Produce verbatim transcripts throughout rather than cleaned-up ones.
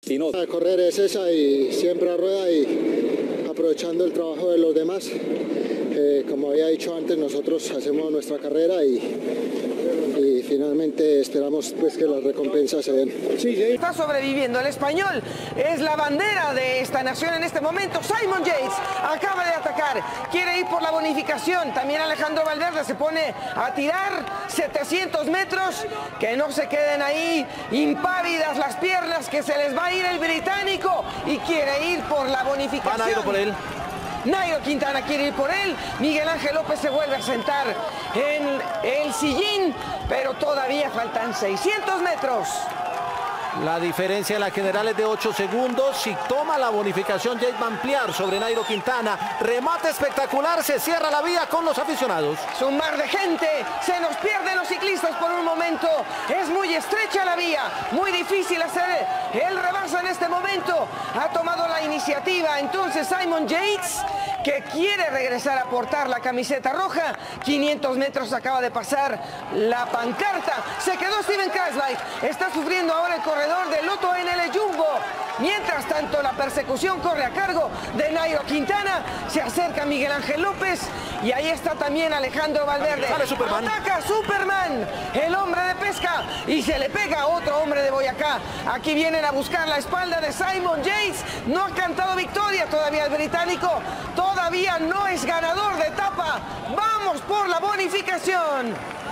y no. La de correr es esa y siempre a rueda y aprovechando el trabajo de los demás. Eh, como había dicho antes, nosotros hacemos nuestra carrera y, y finalmente esperamos pues, que las recompensas se den. Sí, sí. Está sobreviviendo. El español es la bandera de esta nación en este momento. Simon Yates acaba de atacar. Quiere ir por la bonificación. También Alejandro Valverde se pone a tirar setecientos metros. Que no se queden ahí impávidas las piernas, que se les va a ir el británico y quiere ir por la bonificación. Van a ir por él. Nairo Quintana quiere ir por él, Miguel Ángel López se vuelve a sentar en el sillín, pero todavía faltan seiscientos metros. La diferencia en la general es de ocho segundos. Si toma la bonificación, Yates va a ampliar sobre Nairo Quintana. Remate espectacular, se cierra la vía con los aficionados. Es un mar de gente, se nos pierden los ciclistas por un momento. Es muy estrecha la vía, muy difícil hacer el rebaso en este momento. Ha tomado la iniciativa entonces Simon Yates, que quiere regresar a portar la camiseta roja. quinientos metros acaba de pasar la pancarta. Se quedó Steven Kruijswijk. Está sufriendo ahora el corredor del Lotto N L Jumbo. Mientras tanto, la persecución corre a cargo de Nairo Quintana. Se acerca Miguel Ángel López. Y ahí está también Alejandro Valverde. Sale Superman. Ataca Superman, el hombre de pesca. Y se le pega a otro hombre de Boyacá. Aquí vienen a buscar la espalda de Simon Yates. No ha cantado victoria todavía el británico. Todavía no es ganador de etapa. Vamos por la bonificación.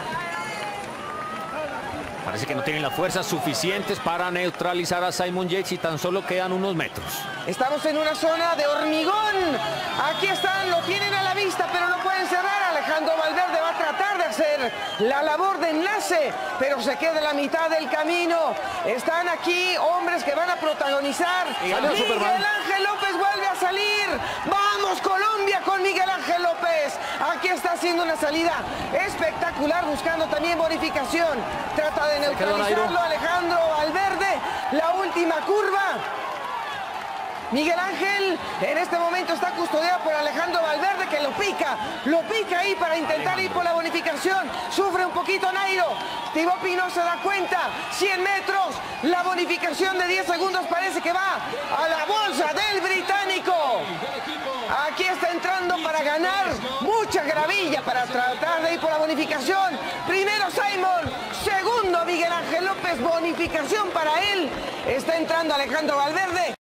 Parece que no tienen las fuerzas suficientes para neutralizar a Simon Yates y tan solo quedan unos metros. Estamos en una zona de hormigón. Aquí están, lo tienen a la vista, pero no pueden cerrar. Alejandro Valverde va a tratar de hacer la labor de enlace, pero se queda en la mitad del camino. Están aquí hombres que van a protagonizar. Miguel Ángel López vuelve a salir. ¡Vamos, Colombia, con Miguel Ángel López! Aquí está haciendo una salida espectacular, buscando también bonificación. Trata de neutralizarlo Alejandro Valverde. La última curva. Miguel Ángel en este momento está custodiado por Alejandro Valverde, que lo pica, lo pica ahí para intentar ir por la bonificación. Sufre un poquito Nairo. Thibaut Pinot se da cuenta. cien metros. La bonificación de diez segundos parece que va a la bolsa del británico. Aquí está entrando para ganar mucha gravilla, para tratar de ir por la bonificación. Primero Simon, segundo Miguel Ángel López, bonificación para él. Está entrando Alejandro Valverde.